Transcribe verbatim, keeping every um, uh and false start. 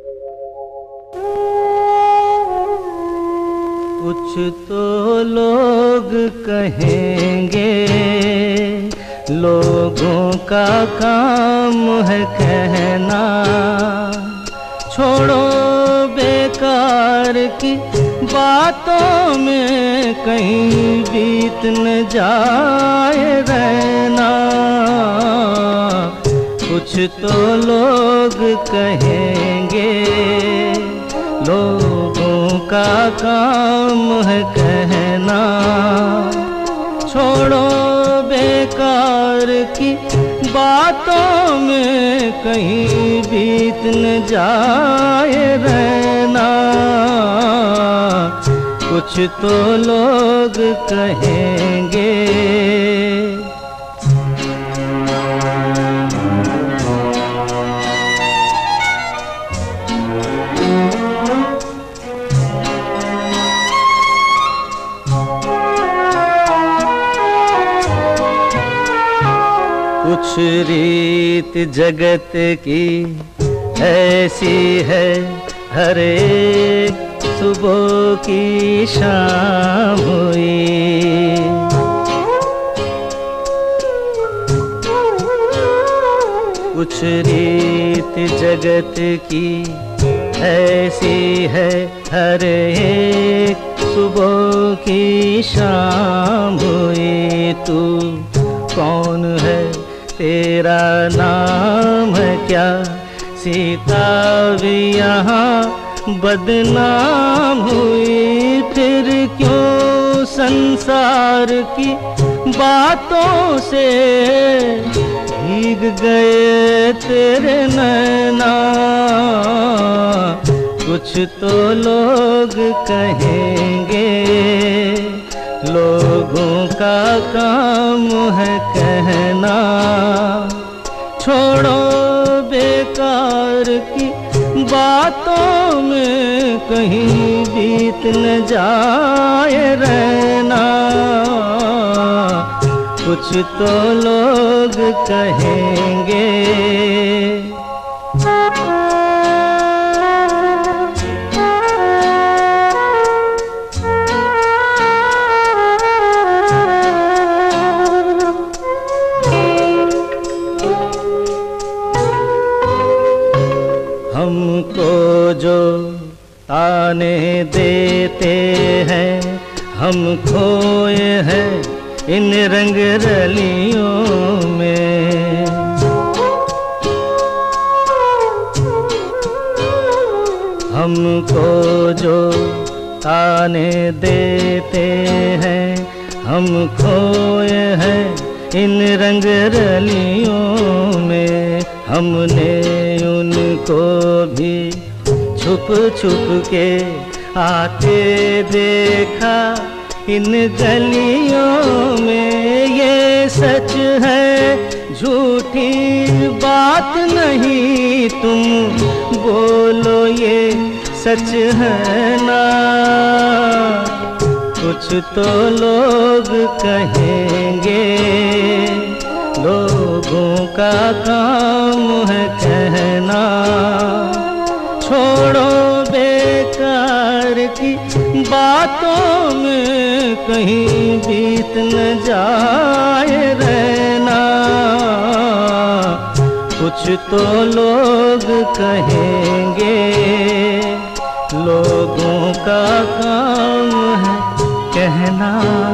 कुछ तो लोग कहेंगे, लोगों का काम है कहना। छोड़ो बेकार की बातों में कहीं बीत न जाए रहना। कुछ तो लोग कहेंगे, लोगों का काम है कहना। छोड़ो बेकार की बातों में कहीं बीत न जाए रहना। कुछ तो लोग कहेंगे। कुछ रीत जगत की ऐसी है, हर एक सुबह की शाम हुई। कुछ रीत जगत की ऐसी है, हर एक सुबह की शाम हुई। तू कौन है, तेरा नाम है क्या? सीता भी यहाँ बदनाम हुई। फिर क्यों संसार की बातों से भीग गए तेरे नैना। कुछ तो लोग कहेंगे, लोगों का काम है कहना। छोड़ो बेकार की बातों में कहीं बीत न जाए रहना। कुछ तो लोग कहेंगे। हमको जो ताने देते हैं, हम खोए हैं इन रंग रलियों में। हमको जो ताने देते हैं, हम खोए हैं इन रंग रलियों में। हमने उनको भी छुप छुप के आते देखा इन गलियों में। ये सच है, झूठी बात नहीं, तुम बोलो ये सच है ना। कुछ तो लोग कहेंगे, लोगों का काम है कहना। छोड़ो बेकार की बातों में कहीं बीत न जाए रहना। कुछ तो लोग कहेंगे, लोगों का काम है कहना।